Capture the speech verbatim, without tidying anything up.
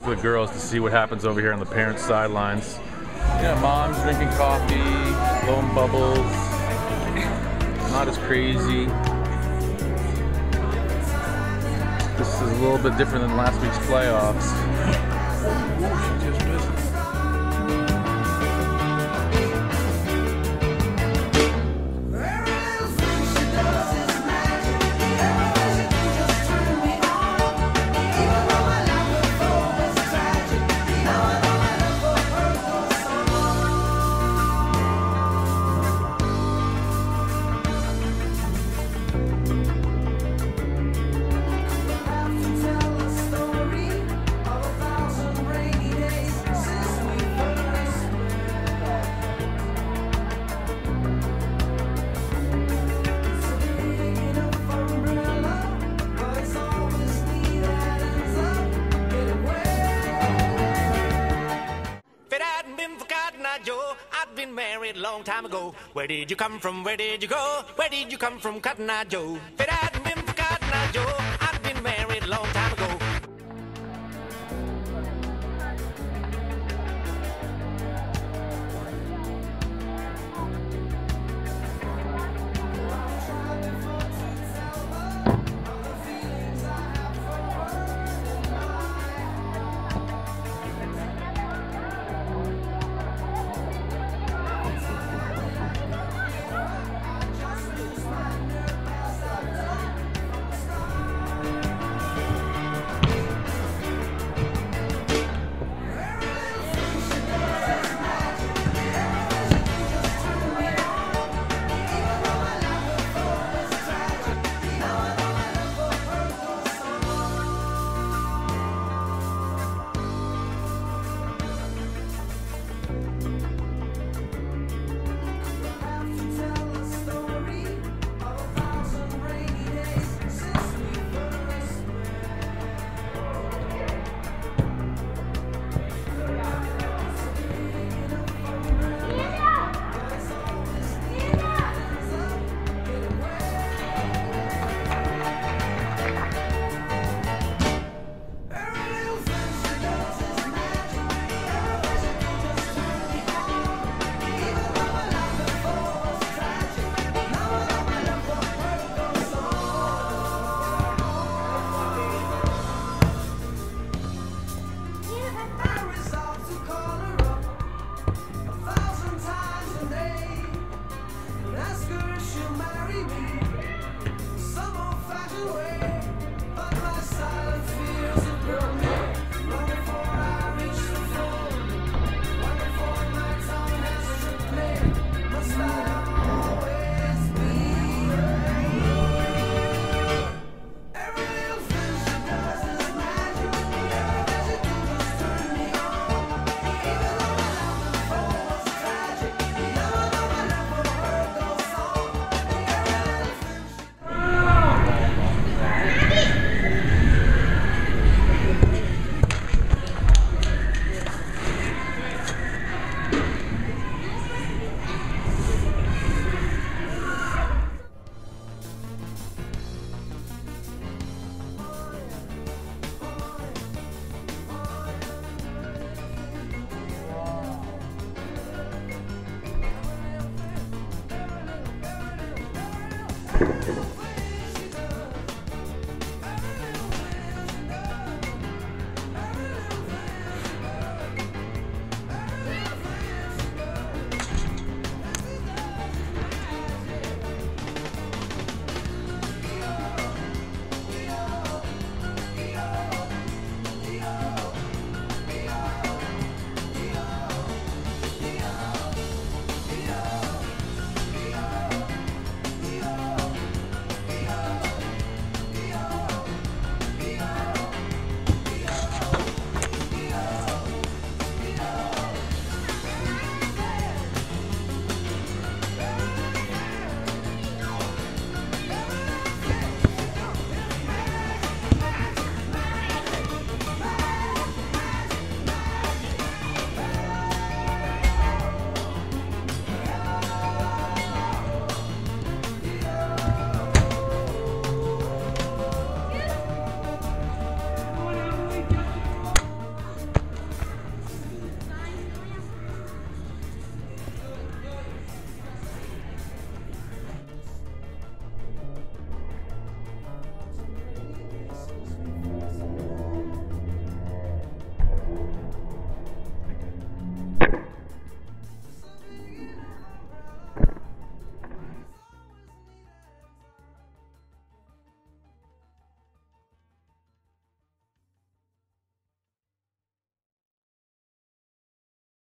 for the girls to see what happens over here on the parents' sidelines. Yeah, mom's drinking coffee, blowing bubbles. Not as crazy. This is a little bit different than last week's playoffs. I'd been married a long time ago. Where did you come from? Where did you go? Where did you come from, Cotton Eye Joe? If it hadn't been for Cotton Eye Joe, I'd been married a long time ago. Thank you.